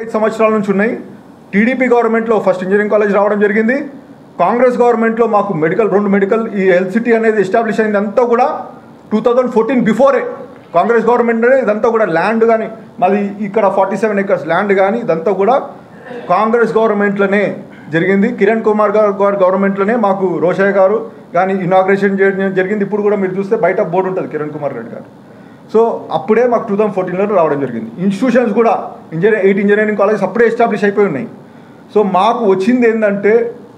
సంవత్సరాల నుంచి ఉన్నాయి. టీడీపీ గవర్నమెంట్లో ఫస్ట్ ఇంజనీరింగ్ కాలేజ్ రావడం జరిగింది. కాంగ్రెస్ గవర్నమెంట్లో మాకు రెండు మెడికల్ ఈ హెల్త్ సిటీ అనేది ఎస్టాబ్లిష్ అయింది. అంతా కూడా 2014 బిఫోరే కాంగ్రెస్ గవర్నమెంట్ అనేది ఇదంతా కూడా ల్యాండ్ కానీ మాది ఇక్కడ 47 acres ల్యాండ్ కానీ ఇదంతా కూడా కాంగ్రెస్ గవర్నమెంట్లోనే జరిగింది. కిరణ్ కుమార్ గారు గవర్నమెంట్లోనే మాకు రోషయ్య గారు కానీ ఇనాగ్రేషన్ జరిగింది. ఇప్పుడు కూడా మీరు చూస్తే బయట బోర్డు ఉంటుంది కిరణ్ కుమార్ రెడ్డి గారు. సో అప్పుడే మాకు 2014లో రావడం జరిగింది. ఇన్స్టిట్యూషన్స్ కూడా 8 ఇంజనీరింగ్ కాలేజెస్ అప్పుడే ఎస్టాబ్లిష్ అయిపోయి ఉన్నాయి. సో మాకు వచ్చింది ఏంటంటే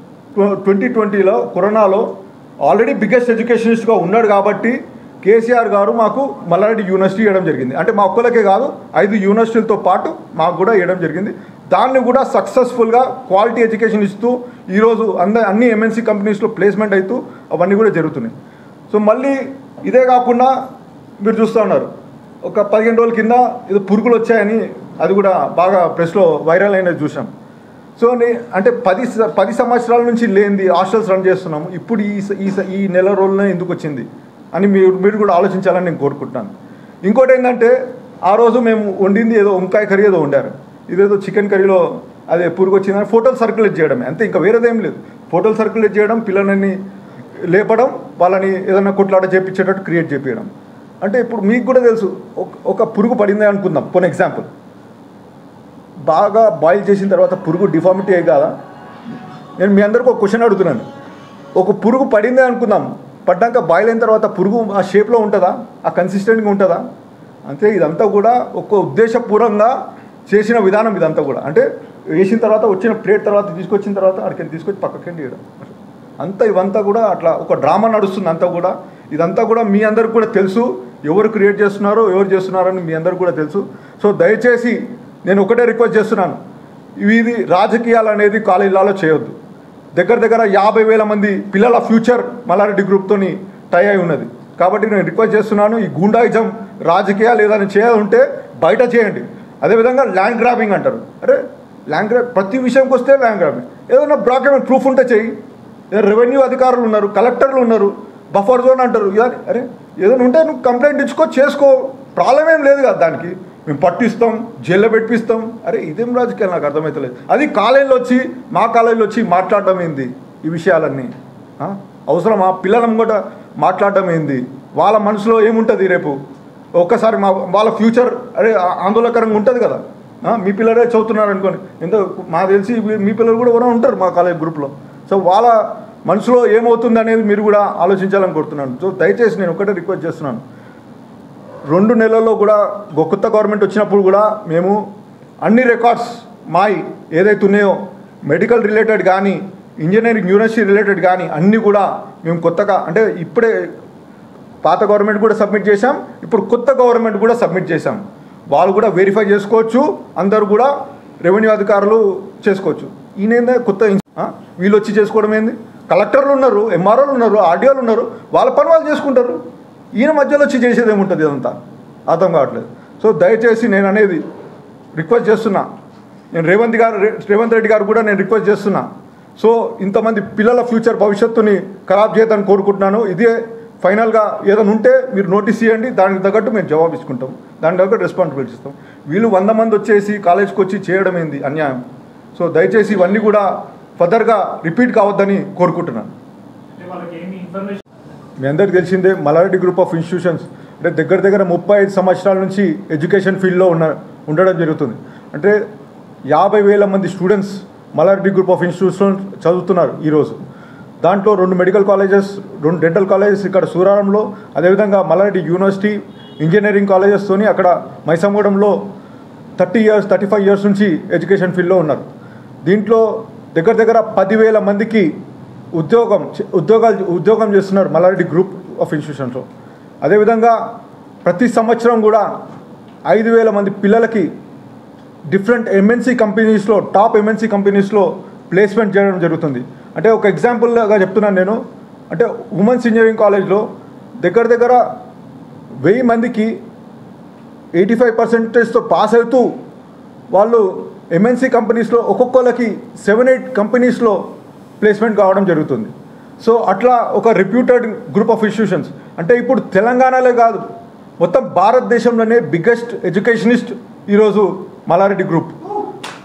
2020లో కరోనాలో ఆల్రెడీ బిగ్గెస్ట్ ఎడ్యుకేషనిస్ట్గా ఉన్నాడు కాబట్టి కేసీఆర్ గారు మాకు మల్లారెడ్డి యూనివర్సిటీ ఇవ్వడం జరిగింది. అంటే మా ఒక్కలకే కాదు 5 యూనివర్సిటీలతో పాటు మాకు కూడా ఇవ్వడం జరిగింది. దాన్ని కూడా సక్సెస్ఫుల్గా క్వాలిటీ ఎడ్యుకేషన్ ఇస్తూ ఈరోజు అన్ని ఎంఎన్సీ కంపెనీస్లో ప్లేస్మెంట్ అవుతూ అవన్నీ కూడా జరుగుతున్నాయి. సో మళ్ళీ ఇదే కాకుండా మీరు చూస్తూ ఉన్నారు ఒక 15 రోజుల కింద ఇది పురుగులు వచ్చాయని అది కూడా బాగా ప్రెస్లో వైరల్ అయినది చూసాం. సో అంటే 10 సంవత్సరాల నుంచి లేనిది హాస్టల్స్ రన్ చేస్తున్నాము. ఇప్పుడు ఈ నెల రోజులనే ఎందుకు వచ్చింది అని మీరు కూడా ఆలోచించాలని నేను కోరుకుంటున్నాను. ఇంకోటి ఏంటంటే ఆ రోజు మేము వండింది ఏదో వంకాయ కర్రీ ఏదో వండారు, ఇదేదో చికెన్ కర్రీలో అదే పురుగు వచ్చిందని ఫోటోలు సర్క్యులేట్ చేయడమే అంతే, ఇంకా వేరేదేం లేదు. ఫోటోలు సర్క్యులేట్ చేయడం, పిల్లలని లేపడం, వాళ్ళని ఏదైనా కొట్లాట చేపించేటట్టు క్రియేట్ చేపించడం. అంటే ఇప్పుడు మీకు కూడా తెలుసు ఒక పురుగు పడిందే అనుకుందాం. ఫర్ ఎగ్జాంపుల్ బాగా బాయిల్ చేసిన తర్వాత పురుగు డిఫార్మిటీ అయ్యి కాదా? నేను మీ అందరికీ ఒక క్వశ్చన్ అడుగుతున్నాను. ఒక పురుగు పడిందే అనుకుందాం, పడ్డాక బాయిల్ అయిన తర్వాత పురుగు ఆ షేప్లో ఉంటుందా, ఆ కన్సిస్టెంట్గా ఉంటుందా? అంతే. ఇదంతా కూడా ఒక ఉద్దేశపూర్వకంగా చేసిన విధానం ఇదంతా కూడా. అంటే వేసిన తర్వాత వచ్చిన ప్లేట్ తర్వాత తీసుకొచ్చిన తర్వాత అక్కడికి తీసుకొచ్చి పక్కకి తీయడం అంతా ఇవంతా కూడా అట్లా ఒక డ్రామా నడుస్తుంది అంతా కూడా. ఇదంతా కూడా మీ అందరికి కూడా తెలుసు, ఎవరు క్రియేట్ చేస్తున్నారో ఎవరు చేస్తున్నారని మీ అందరికి కూడా తెలుసు. సో దయచేసి నేను ఒకటే రిక్వెస్ట్ చేస్తున్నాను, ఇది రాజకీయాలు అనేది కాలేజీలలో చేయొద్దు. దగ్గర 50,000 మంది పిల్లల ఫ్యూచర్ మల్లారెడ్డి గ్రూప్తో టై అయి ఉన్నది. కాబట్టి నేను రిక్వెస్ట్ చేస్తున్నాను, ఈ గూండాయిజం రాజకీయాలు ఏదైనా చేయాలంటే బయట చేయండి. అదేవిధంగా ల్యాండ్ గ్రాబింగ్ అంటారు. అరే ల్యాండ్ గ్రాబ్ ప్రతి విషయంకి వస్తే ల్యాండ్ గ్రాబింగ్, ఏదైనా డాక్యుమెంట్ ప్రూఫ్ ఉంటే చెయ్యి. రెవెన్యూ అధికారులు ఉన్నారు, కలెక్టర్లు ఉన్నారు, బఫర్ జోన్ అంటారు. అరే ఏదైనా ఉంటే నువ్వు కంప్లైంట్ చేసుకో, ప్రాబ్లం ఏం లేదు కదా, దానికి మేము పట్టిస్తాం, జైల్లో పెట్టిస్తాం. అరే ఇదేం రాజకీయాలు నాకు అర్థమవుతలేదు. అది కాలేజీలో వచ్చి మా కాలేజీలో వచ్చి మాట్లాడడం ఏంది? ఈ విషయాలన్నీ అవసరమా? పిల్లల ముంగట మాట్లాడడం ఏంది? వాళ్ళ మనసులో ఏముంటుంది రేపు? ఒక్కసారి వాళ్ళ ఫ్యూచర్ అరే ఆందోళనకరంగా ఉంటుంది కదా. మీ పిల్లలే చదువుతున్నారు అనుకోని, ఎంతో మాకు తెలిసి మీ పిల్లలు కూడా ఎవరో ఉంటారు మా కాలేజ్ గ్రూప్లో. సో వాళ్ళ మనసులో ఏమవుతుంది అనేది మీరు కూడా ఆలోచించాలని కోరుతున్నాను. సో దయచేసి నేను ఒకటే రిక్వెస్ట్ చేస్తున్నాను, 2 నెలల్లో కూడా కొత్త గవర్నమెంట్ వచ్చినప్పుడు కూడా మేము అన్ని రికార్డ్స్ మాయి ఏదైతే ఉన్నాయో మెడికల్ రిలేటెడ్ కానీ ఇంజనీరింగ్ యూనివర్సిటీ రిలేటెడ్ కానీ అన్నీ కూడా మేము కొత్తగా అంటే ఇప్పుడే పాత గవర్నమెంట్ కూడా సబ్మిట్ చేశాం, ఇప్పుడు కొత్త గవర్నమెంట్ కూడా సబ్మిట్ చేశాం. వాళ్ళు కూడా వెరిఫై చేసుకోవచ్చు, అందరూ కూడా రెవెన్యూ అధికారులు చేసుకోవచ్చు. ఈయన కొత్త వీళ్ళు వచ్చి చేసుకోవడం ఏంది? కలెక్టర్లు ఉన్నారు, ఎంఆర్ఓలు ఉన్నారు, ఆర్డీఓలు ఉన్నారు, వాళ్ళ పని వాళ్ళు చేసుకుంటారు. ఈయన మధ్యలో వచ్చి చేసేది ఏముంటుంది? ఇదంతా అర్థం కావట్లేదు. సో దయచేసి నేను అనేది రిక్వెస్ట్ చేస్తున్నా, నేను రేవంత్ రెడ్డి గారు కూడా నేను రిక్వెస్ట్ చేస్తున్నా. సో ఇంతమంది పిల్లల ఫ్యూచర్ భవిష్యత్తుని ఖరాబ్ చేయదని కోరుకుంటున్నాను. ఇదే ఫైనల్గా ఏదైనా ఉంటే మీరు నోటీస్ ఇవ్వండి, దానికి తగ్గట్టు మేము జవాబు ఇచ్చుకుంటాం, దానికి తగ్గట్టు రెస్పాన్సిబిలిటీ ఇస్తాం. వీళ్ళు 100 మంది వచ్చేసి కాలేజ్కి వచ్చి చేయడం ఏంది? అన్యాయం. సో దయచేసి ఇవన్నీ కూడా ఫర్దర్గా రిపీట్ కావద్దని కోరుకుంటున్నాను. మీ అందరికీ తెలిసిందే మల్లారెడ్డి గ్రూప్ ఆఫ్ ఇన్స్టిట్యూషన్స్ అంటే దగ్గర 35 సంవత్సరాల నుంచి ఎడ్యుకేషన్ ఫీల్డ్లో ఉండడం జరుగుతుంది. అంటే 50,000 మంది students Malla Reddy group of institutions చదువుతున్నారు ఈరోజు. దాంట్లో 2 మెడికల్ కాలేజెస్, 2 డెంటల్ కాలేజెస్ ఇక్కడ సూరారంలో, అదేవిధంగా మల్లారెడ్డి యూనివర్సిటీ ఇంజనీరింగ్ కాలేజెస్తోని అక్కడ మైసమ్మగూడెంలో 35 ఇయర్స్ నుంచి ఎడ్యుకేషన్ ఫీల్డ్లో ఉన్నారు. దీంట్లో దగ్గర 10,000 మందికి ఉద్యోగం చేస్తున్నారు మల్లారెడ్డి గ్రూప్ ఆఫ్ ఇన్స్టిట్యూషన్స్లో. అదేవిధంగా ప్రతి సంవత్సరం కూడా 5,000 మంది పిల్లలకి డిఫరెంట్ ఎంఎన్సీ కంపెనీస్లో, టాప్ ఎంఎన్సీ కంపెనీస్లో ప్లేస్మెంట్ చేయడం జరుగుతుంది. అంటే ఒక ఎగ్జాంపుల్గా చెప్తున్నాను నేను. అంటే ఉమెన్స్ ఇంజనీరింగ్ కాలేజ్లో దగ్గర 1000 మందికి 85% పాస్ అవుతూ వాళ్ళు ఎంఎన్సీ కంపెనీస్లో ఒక్కొక్కరికి 7-8 కంపెనీస్లో ప్లేస్మెంట్ కావడం జరుగుతుంది. సో అట్లా ఒక రిప్యూటెడ్ గ్రూప్ ఆఫ్ ఇన్స్టిట్యూషన్స్. అంటే ఇప్పుడు తెలంగాణలో కాదు, మొత్తం భారతదేశంలోనే బిగ్గెస్ట్ ఎడ్యుకేషనిస్ట్ ఈరోజు మల్లారెడ్డి గ్రూప్.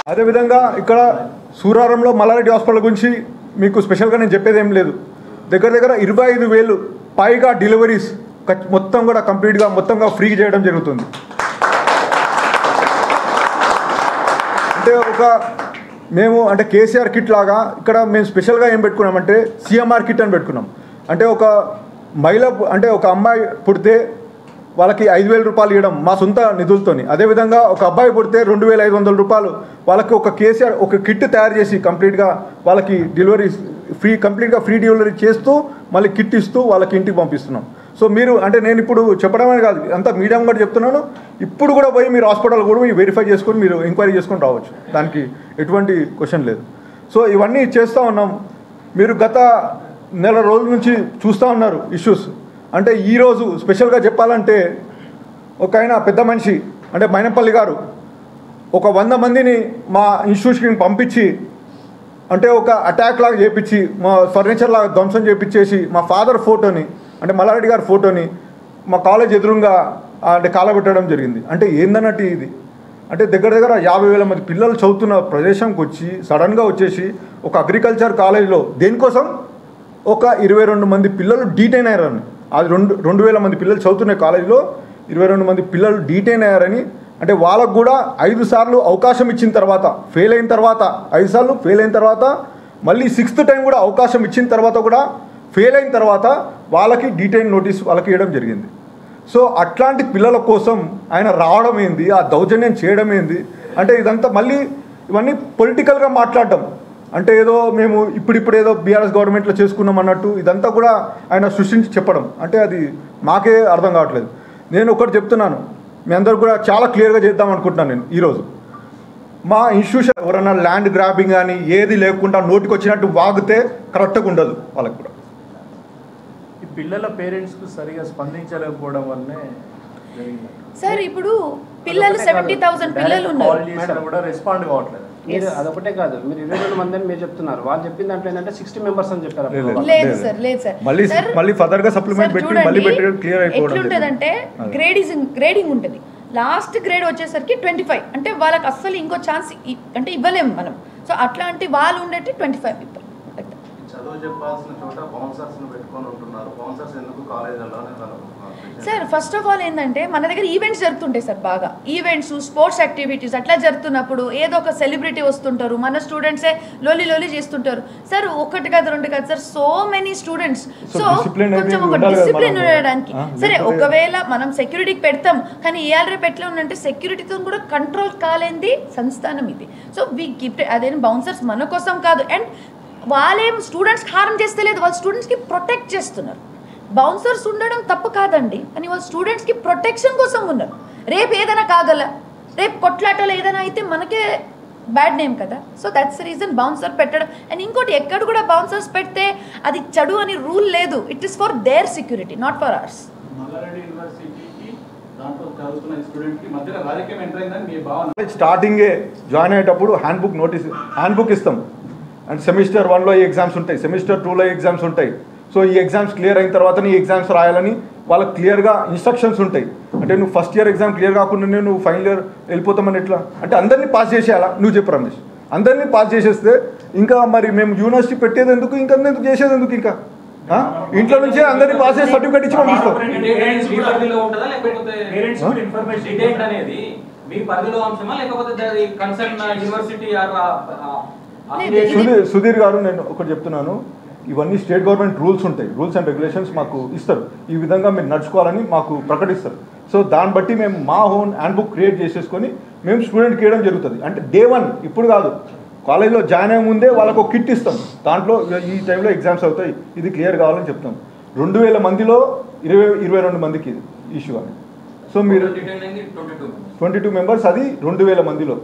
అదేవిధంగా ఇక్కడ సూరారంలో మల్లారెడ్డి హాస్పిటల్ గురించి మీకు స్పెషల్గా నేను చెప్పేది ఏం లేదు. దగ్గర దగ్గర 25,000 పైగా డెలివరీస్ మొత్తం కూడా కంప్లీట్గా మొత్తంగా ఫ్రీ చేయడం జరుగుతుంది. అంటే మేము అంటే కేసీఆర్ కిట్ లాగా ఇక్కడ మేము స్పెషల్గా ఏం పెట్టుకున్నామంటే సిఎంఆర్ కిట్ అని పెట్టుకున్నాం. అంటే ఒక మహిళ అంటే ఒక అమ్మాయి పుడితే వాళ్ళకి 5,000 రూపాయలు ఇవ్వడం మా సొంత నిధులతోని. అదేవిధంగా ఒక అబ్బాయి పుడితే 2,500 రూపాయలు వాళ్ళకి ఒక కేసీఆర్ ఒక కిట్ తయారు చేసి కంప్లీట్గా వాళ్ళకి డెలివరీ కంప్లీట్గా ఫ్రీ డెలివరీ చేస్తూ మళ్ళీ కిట్ ఇస్తూ వాళ్ళకి ఇంటికి పంపిస్తున్నాం. సో మీరు అంటే నేను ఇప్పుడు చెప్పడమే కాదు, అంతా మీడియం కూడా చెప్తున్నాను. ఇప్పుడు కూడా పోయి మీరు హాస్పిటల్ కూడా వెరిఫై చేసుకొని మీరు ఎంక్వైరీ చేసుకొని రావచ్చు, దానికి ఎటువంటి క్వశ్చన్ లేదు. సో ఇవన్నీ చేస్తూ ఉన్నాం. మీరు గత నెల రోజుల నుంచి చూస్తూ ఉన్నారు ఇష్యూస్. అంటే ఈరోజు స్పెషల్గా చెప్పాలంటే ఒక ఆయన పెద్ద మనిషి అంటే మైనంపల్లి గారు ఒక 100 మందిని మా ఇన్స్టిట్యూషన్కి పంపించి అంటే ఒక అటాక్ లాగా చేపించి మా ఫర్నిచర్ లాగా ధ్వంసం చేపించేసి మా ఫాదర్ ఫోటోని అంటే మల్లారెడ్డి గారి ఫోటోని మా కాలేజ్ ఎదురుగా అంటే కాలబెట్టడం జరిగింది. అంటే ఏందన్నట్టు ఇది అంటే దగ్గర దగ్గర 50,000 మంది పిల్లలు చదువుతున్న ప్రదేశంకి వచ్చి సడన్గా వచ్చేసి ఒక అగ్రికల్చర్ కాలేజ్లో దేనికోసం ఒక 22 మంది పిల్లలు డీటైన్ అయ్యారని. అది 2,000 మంది పిల్లలు చదువుతున్న కాలేజీలో 22 మంది పిల్లలు డీటైన్ అయ్యారని. అంటే వాళ్ళకు కూడా 5 సార్లు అవకాశం ఇచ్చిన తర్వాత ఫెయిల్ అయిన తర్వాత 5 సార్లు ఫెయిల్ అయిన తర్వాత మళ్ళీ 6th టైం కూడా అవకాశం ఇచ్చిన తర్వాత కూడా ఫెయిల్ అయిన తర్వాత వాళ్ళకి డీటైన్ నోటీస్ వాళ్ళకి ఇవ్వడం జరిగింది. సో అట్లాంటి పిల్లల కోసం ఆయన రావడం ఏంది, ఆ దౌర్జన్యం చేయడం ఏంది అంటే ఇదంతా మళ్ళీ ఇవన్నీ పొలిటికల్గా మాట్లాడడం అంటే ఏదో మేము ఇప్పుడు ఏదో బీఆర్ఎస్ గవర్నమెంట్లో చేసుకున్నాం అన్నట్టు ఇదంతా కూడా ఆయన సృష్టించి చెప్పడం అంటే అది మాకే అర్థం కావట్లేదు. నేను ఒకటి చెప్తున్నాను, మీ అందరు కూడా చాలా క్లియర్గా చేద్దాం అనుకుంటున్నాను. నేను ఈరోజు మా ఇన్స్టిట్యూషన్ ఎవరైనా ల్యాండ్ గ్రాబింగ్ కానీ ఏది లేకుండా నోటికి వచ్చినట్టు వాగితే కరెక్ట్గా ఉండదు. వాళ్ళకి కూడా ఈ పిల్లల పేరెంట్స్కు సరిగా స్పందించలేకపోవడం వల్లనే జరిగింది సార్. ఇప్పుడు పిల్లలు 70,000 పిల్లలు ఉన్నారు కూడా రెస్పాండ్ కావట్లేదు. మీరు అదొకటే కాదు, మీరు 22 మంది అని మీరు చెప్తున్నారు, వాళ్ళు చెప్పిన దాంట్లో ఏంటంటే 60 మెంబర్స్ అని చెప్పారు. లేదు సార్ మళ్ళీ ఫర్దర్ గా సప్లిమెంట్ పెట్టి మళ్ళీ పెట్టి క్లియర్ అయిపోవడం. ఎట్లుంటదంటే గ్రేడింగ్ ఉంటుంది. లాస్ట్ గ్రేడ్ వచ్చేసరికి 25 అంటే వాళ్ళకి అస్సలు ఇంకో ఛాన్స్ అంటే ఇవ్వలేము మనం. సో అట్లాంటి వాళ్ళు ఉండేటి 25 పీపుల్. చదువు చెప్పాల్సిన చోట బౌన్సర్స్ పెట్టుకొని ఉంటున్నారు. బౌన్సర్స్ ఎందుకు కాలేజీలో సార్ ఫస్ట్ ఆఫ్ ఆల్ ఏంటంటే మన దగ్గర ఈవెంట్స్ జరుగుతుంటాయి సార్, బాగా ఈవెంట్స్ స్పోర్ట్స్ యాక్టివిటీస్ అట్లా జరుగుతున్నప్పుడు ఏదో ఒక సెలబ్రిటీ వస్తుంటారు, మన స్టూడెంట్సే లోలి చేస్తుంటారు సార్. ఒకటి కాదు రెండు కాదు sir, so many students. So కొంచెం ఒక డిసిప్లిన్ ఉండడానికి సరే ఒకవేళ మనం సెక్యూరిటీకి పెడతాం, కానీ ఏఆర్ఏ ఎట్లా ఉందంటే సెక్యూరిటీతో కూడా కంట్రోల్ కాలేంది సంస్థానం ఇది. సో వీ కీప్ అదేం బౌన్సర్స్ మన కోసం కాదు, అండ్ వాళ్ళేం స్టూడెంట్స్కి హారం చేస్తలేదు, వాళ్ళు స్టూడెంట్స్కి ప్రొటెక్ట్ చేస్తున్నారు. బౌన్సర్స్ ఉండడం తప్పు కాదండి, కానీ వాళ్ళు స్టూడెంట్స్కి ప్రొటెక్షన్ కోసం ఉన్నారు. రేపు ఏదైనా కాగల, రేపు కొట్లాటలో ఏదైనా అయితే మనకే బ్యాడ్ నేమ్ కదా. So that's the reason bouncer పెట్టడం. అండ్ ఇంకోటి ఎక్కడ కూడా బౌన్సర్స్ పెడితే అది చెడు అని రూల్ లేదు. It is for their security, not for ours. స్టార్టింగే జాయిన్ అయ్యేటప్పుడు హ్యాండ్ బుక్ ఇస్తాం. అండ్ సెమిస్టర్ 1లో ఈ ఎగ్జామ్స్ ఉంటాయి, సెమిస్టర్ 2లో ఎగ్జామ్స్ ఉంటాయి. సో ఈ ఎగ్జామ్స్ క్లియర్ అయిన తర్వాత ఈ ఎగ్జామ్స్ రాయాలని వాళ్ళకి క్లియర్గా ఇన్స్ట్రక్షన్స్ ఉంటాయి. అంటే నువ్వు ఫస్ట్ ఇయర్ ఎగ్జామ్ క్లియర్ కాకుండా నువ్వు ఫైనల్ ఇయర్ వెళ్ళిపోతామని ఎట్లా అంటే అందరినీ పాస్ చేసేయాలా? నువ్వు చెప్పు రమేష్, అందరినీ పాస్ చేసేస్తే ఇంకా మరి మేము యూనివర్సిటీ పెట్టేది ఎందుకు, ఇంకా ఎందుకు చేసేది ఎందుకు, ఇంకా ఇంట్లో నుంచే అందరినీ పాస్ చేసి సర్టిఫికేట్ ఇచ్చి పంపిస్తాం. సుధీర్ గారు నేను ఒకటి చెప్తున్నాను, ఇవన్నీ స్టేట్ గవర్నమెంట్ రూల్స్ ఉంటాయి, రూల్స్ అండ్ రెగ్యులేషన్స్ మాకు ఇస్తారు, ఈ విధంగా మీరు నడుచుకోవాలని మాకు ప్రకటిస్తారు. సో దాన్ని బట్టి మేము మా ఓన్ హ్యాండ్ బుక్ క్రియేట్ చేసేసుకొని మేము స్టూడెంట్కి ఇవ్వడం జరుగుతుంది. అంటే డే 1 ఇప్పుడు కాదు, కాలేజ్లో జాయిన్ అయ్యే ముందే వాళ్ళకు ఒక కిట్ ఇస్తాం, దాంట్లో ఈ టైంలో ఎగ్జామ్స్ అవుతాయి, ఇది క్లియర్ కావాలని చెప్తాం. 2,000 మందిలో 22 మందికి ఇష్యూ అని. సో మీరు 22 మెంబర్స్, అది 2,000 మందిలో.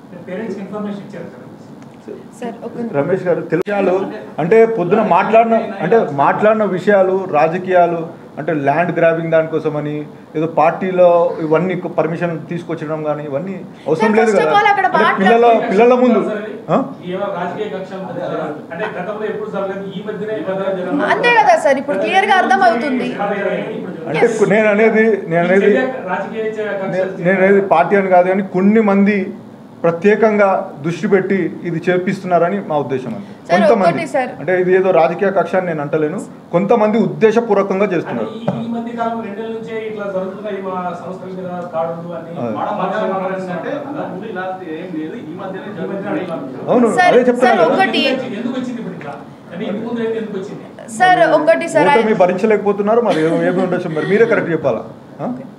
రమేష్ గారు విషయాలు అంటే పొద్దున మాట్లాడిన విషయాలు రాజకీయాలు అంటే ల్యాండ్ గ్రాబింగ్ దానికోసమని ఏదో పార్టీలో ఇవన్నీ పర్మిషన్ తీసుకొచ్చడం కానీ ఇవన్నీ అవసరం లేదు కదా. పిల్లల ముందు అంతే కదా సార్, ఇప్పుడు క్లియర్ గా అర్థం అవుతుంది. అంటే నేను అనేది పార్టీ అని కాదు, కానీ కొన్ని మంది ప్రత్యేకంగా దృష్టి పెట్టి ఇది చేపిస్తున్నారని మా ఉద్దేశం. అంతే. సార్, కొంతమంది ఒకటి సార్. అంటే ఇది ఏదో రాజకీయ కక్ష అని నేను అంటలేను, కొంతమంది ఉద్దేశపూర్వకంగా చేస్తున్నారు. ఈ మధ్య కాలం 2 నెలల నుంచే ఇట్లా జరుగుతున్నాయి మా సంస్థల మీద దాడులు అని. అవును, సార్, అదే చెప్తాను కదా. ఒకటి ఎందుకు వచ్చింది ఇప్పుడు ఇట్లా? అంటే ఇంటి ముందు అయితే ఎందుకు వచ్చింది? సార్ ఒకటి సార్ ఓటమి భరించలేకపోతున్నారు, మరి ఏమి ఉండొచ్చు, మరి మీరే కరెక్ట్ చెప్పాలా.